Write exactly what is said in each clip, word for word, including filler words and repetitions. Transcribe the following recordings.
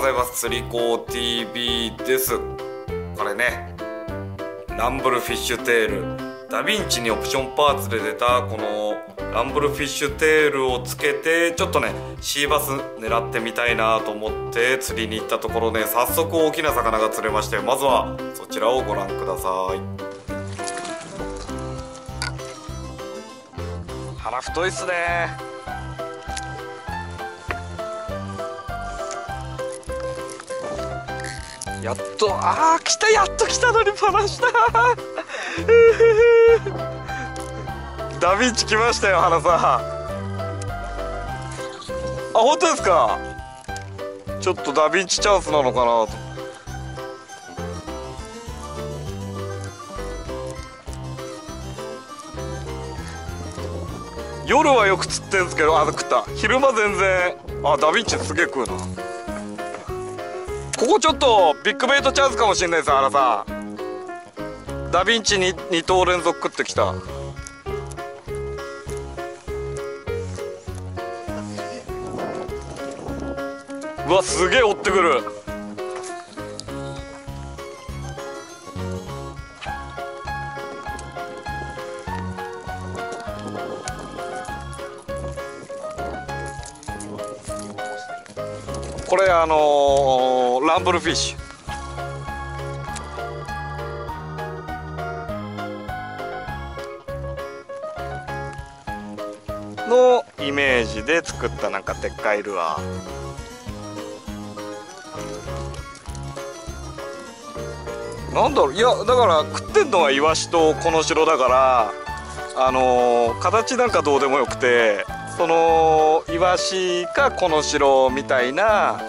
ございます。釣り子 ティービー です。これね、ランブルフィッシュテール、ダヴィンチにオプションパーツで出たこのランブルフィッシュテールをつけて、ちょっとねシーバス狙ってみたいなと思って釣りに行ったところね、早速大きな魚が釣れまして、まずはそちらをご覧ください。腹太いっすね。やっと、あー来た、やっと来たのにバラしたダヴィンチ来ましたよ、原さん。あ、本当ですか。ちょっとダヴィンチチャンスなのかなと。夜はよく釣ってんすけど、あ、食った。昼間全然、あ、ダヴィンチすげえ食うな。ここちょっとビッグベイトチャンスかもしれないです、原さん。ダヴィンチにに頭連続食ってきた。うわ、すげえ追ってくる。これあのー、ランブルフィッシュのイメージで作ったなんかでっかいルアー。なんだろう、いやだから食ってんのはイワシとコノシロだから、あのー、形なんかどうでもよくて、そのイワシかコノシロみたいな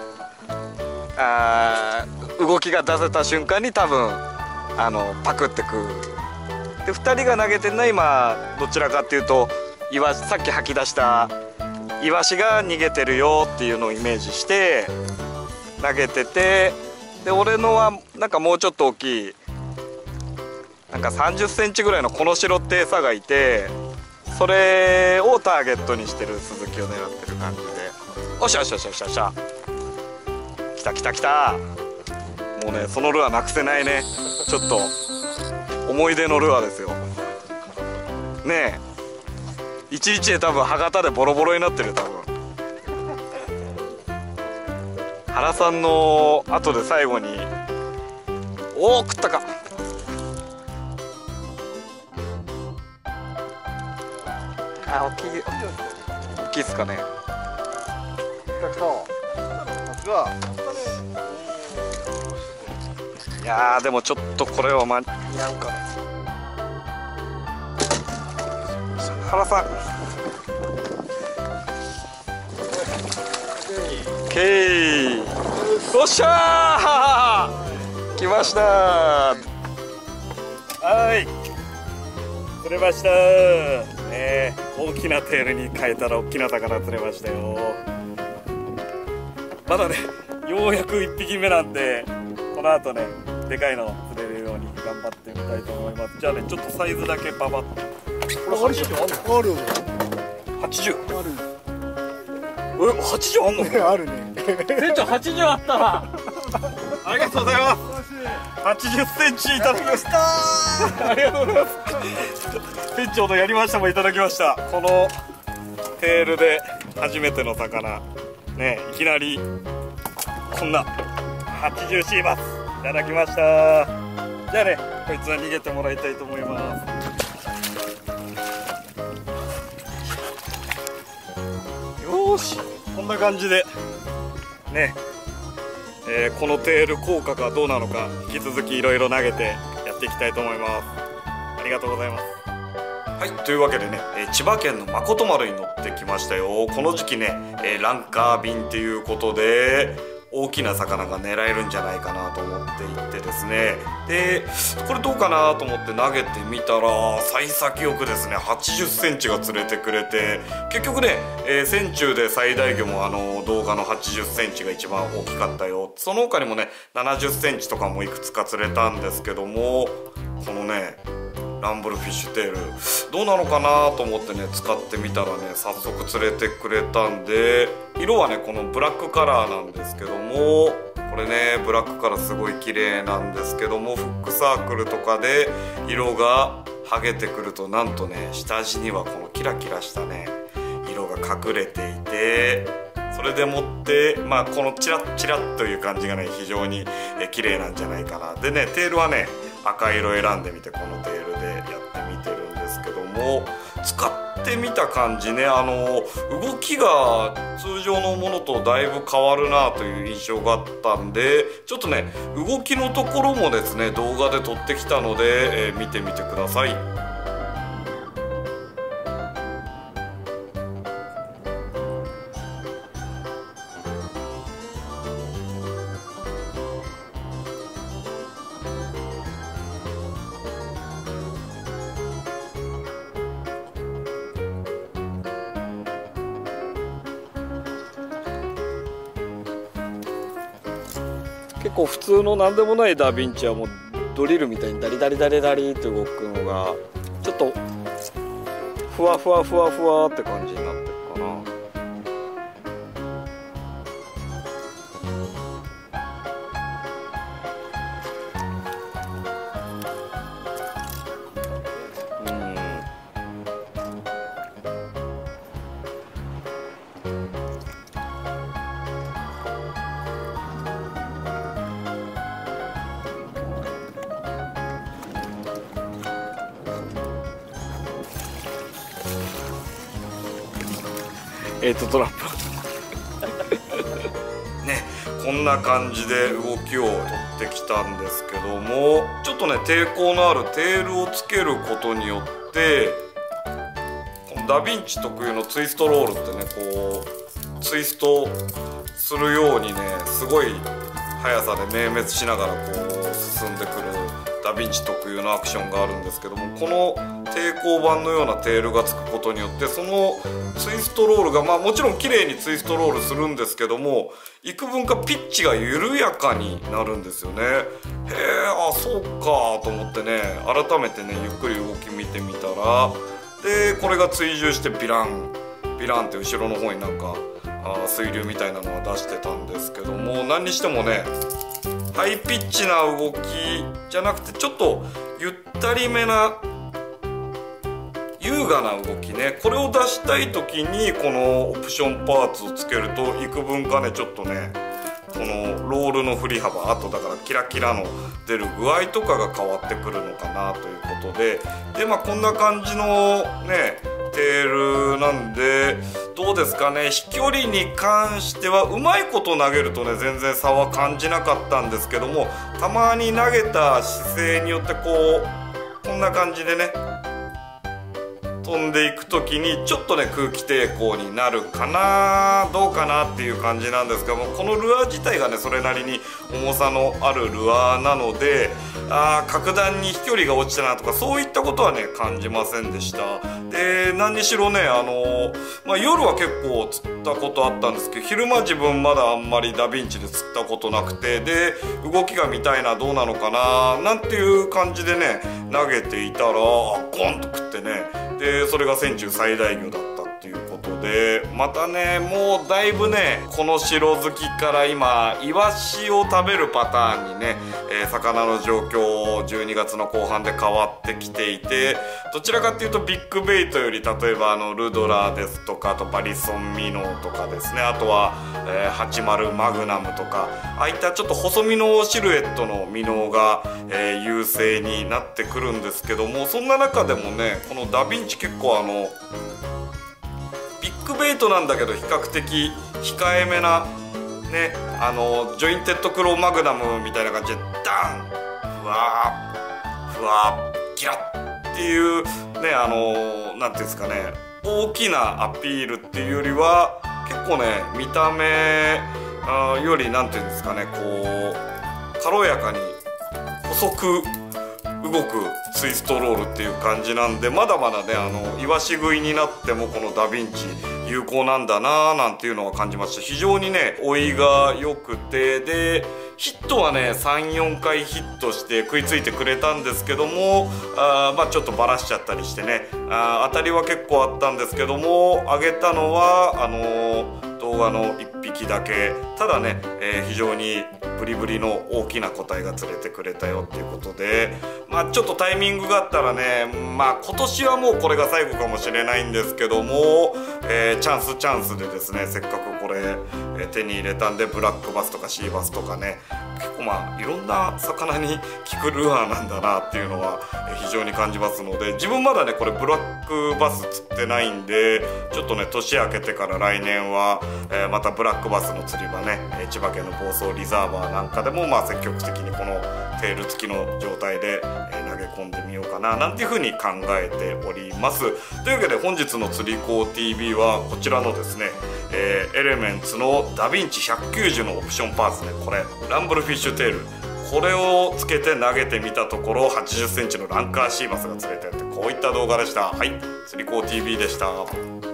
あ動きが出せた瞬間に多分あのパクってくる。でふたりが投げてるのは今どちらかっていうと、イワシ、さっき吐き出したイワシが逃げてるよっていうのをイメージして投げてて、で俺のはなんかもうちょっと大きい、なんかさんじゅっセンチぐらいのコノシロって餌がいて、それをターゲットにしてるスズキを狙ってる感じで、おしゃおしゃおしゃおしゃおしゃ、来た来た来た。もうねそのルアーなくせないね。ちょっと思い出のルアーですよね。え一日で多分歯型でボロボロになってる。多分原さんの後で最後に、おお食ったか。あ、大きい、大きいっすかね。いやーでもちょっとこれは間に合うかな。原さん、ケー、よっしゃー来ましたー。はい釣れましたー、ね、大きなテールに変えたら大きな魚釣れましたよ。まだねようやくいっぴきめなんで、この後ねでかいの釣れるように頑張ってみたいと思います。じゃあねちょっとサイズだけパパッと。これはちじゅうあるの？はちじゅうある。え、はちじゅうあんの？あるね。船長はちじゅうあったわ。ありがとうございます。はちじゅっセンチいただきました。ありがとうございます。船長のやりましたもいただきました。このテールで初めての魚ね、いきなりこんなはちじゅうシーバスいただきました。じゃあねこいつは逃げてもらいたいと思います。よーし、こんな感じでね、えー、このテール効果がどうなのか引き続きいろいろ投げてやっていきたいと思います。ありがとうございます。はい、というわけでね、えー、千葉県のまこと丸に乗ってきましたよ。この時期ね、えー、ランカー便っていうことで大きな魚が狙えるんじゃないかなと思っていってですね、でこれどうかなと思って投げてみたら幸先よくですねはちじゅっセンチが釣れてくれて、結局ね、えー、船中で最大魚もあの動画のはちじゅっセンチが一番大きかったよ。その他にもねななじゅっセンチとかもいくつか釣れたんですけども、このねランブルフィッシュテールどうなのかなと思ってね使ってみたらね早速連れてくれたんで、色はねこのブラックカラーなんですけども、これねブラックカラーすごい綺麗なんですけども、フックサークルとかで色が剥げてくるとなんとね下地にはこのキラキラしたね色が隠れていて、それでもってまあこのチラッチラッという感じがね非常に綺麗なんじゃないかな。でねテールはね赤色選んでみてこのテールでやってみてるんですけども、使ってみた感じねあの動きが通常のものとだいぶ変わるなという印象があったんで、ちょっとね動きのところもですね動画で撮ってきたので、えー、見てみてください。結構普通の何でもないダヴィンチはもうドリルみたいにダリダリダリダリって動くのがちょっとふわふわふわふわって感じになってるかな。エイトトラップね、こんな感じで動きを取ってきたんですけども、ちょっとね抵抗のあるテールをつけることによってこのダヴィンチ特有のツイストロールってねこうツイストするようにねすごい速さで明滅しながらこう進んでくるダヴィンチ特有のアクションがあるんですけども、この抵抗板のようなテールがつくことによってそのツイストロールがまあもちろん綺麗にツイストロールするんですけども、幾分かピッチが緩やかになるんですよね。へえ、あそうかと思ってね改めてねゆっくり動き見てみたら、でこれが追従してビランビランって後ろの方になんかあ水流みたいなのは出してたんですけども、何にしてもねハイピッチな動きじゃなくてちょっとゆったりめな優雅な動きね、これを出したい時にこのオプションパーツをつけると幾分かねちょっとねこのロールの振り幅、あとだからキラキラの出る具合とかが変わってくるのかなということで、でまあこんな感じのねテールなんでどうですかね、飛距離に関してはうまいこと投げるとね全然差は感じなかったんですけども、たまに投げた姿勢によってこうこんな感じでね飛んでいく時にちょっとね空気抵抗になるかなどうかなっていう感じなんですが、もうこのルアー自体がねそれなりに重さのあるルアーなので、あー格段に飛距離が落ちたなとかそういったことはね感じませんでした。で何にしろねあのーまあ、夜は結構釣ったことあったんですけど、昼間自分まだあんまりダヴィンチで釣ったことなくて、で動きが見たいなどうなのかななんていう感じでね投げていたらゴンと食ってね、でそれが船中最大魚だったっていうことで、またねもうだいぶねこの白好きから今イワシを食べるパターンにね、えー、魚の状況じゅうにがつの後半で変わってきていて、どちらかっていうとビッグベイトより例えばあのルドラーですとか、あとバリソンミノーとかですね、あとは、えー、はちじゅうマグナムとかああいったちょっと細身のシルエットのミノーが、えー、優勢になってくるんですけども、そんな中でもねこのダヴィンチ結構あのビッグベイトなんだけど比較的控えめなねあのジョインテッドクローマグナムみたいな感じでダンふわーふわーキラッっていうねあのなんていうんですかね大きなアピールっていうよりは結構ね見た目あよりなんていうんですかねこう軽やかに細く動くツイストロールっていう感じなんで、まだまだねあのイワシ食いになってもこのダヴィンチ有効なんだなーなんていうのは感じました。非常にね追いが良くて、でヒットはねさんよんかいヒットして食いついてくれたんですけども、あまあちょっとバラしちゃったりしてね、あ当たりは結構あったんですけども、上げたのはあのー、動画のいっぴきだけ。ただね、えー、非常にブリブリの大きな個体が釣れてくれたよっていうことで、まあちょっとタイミングがあったらね、まあ今年はもうこれが最後かもしれないんですけども、えー、チャンスチャンスでですね、せっかくこれ、えー、手に入れたんで、ブラックバスとかシーバスとかね、結構まあいろんな魚に効くルアーなんだなっていうのは非常に感じますので、自分まだねこれブラックバス釣ってないんで、ちょっとね年明けてから来年は、えー、またブラックバスの釣り場ね、千葉県の房総リザーバーなんかでもまあ積極的にこのテール付きの状態で、えー、投げ込んでみようかななんていうふうに考えております。というわけで本日の釣り子 ティービー はこちらのですね、えー、エレメンツのダヴィンチひゃくきゅうじゅうのオプションパーツね、これランブルフィッシュテール、これをつけて投げてみたところはちじゅっセンチのランカーシーバスが釣れたよって、こういった動画でした。はい、釣り子 ティービー でした。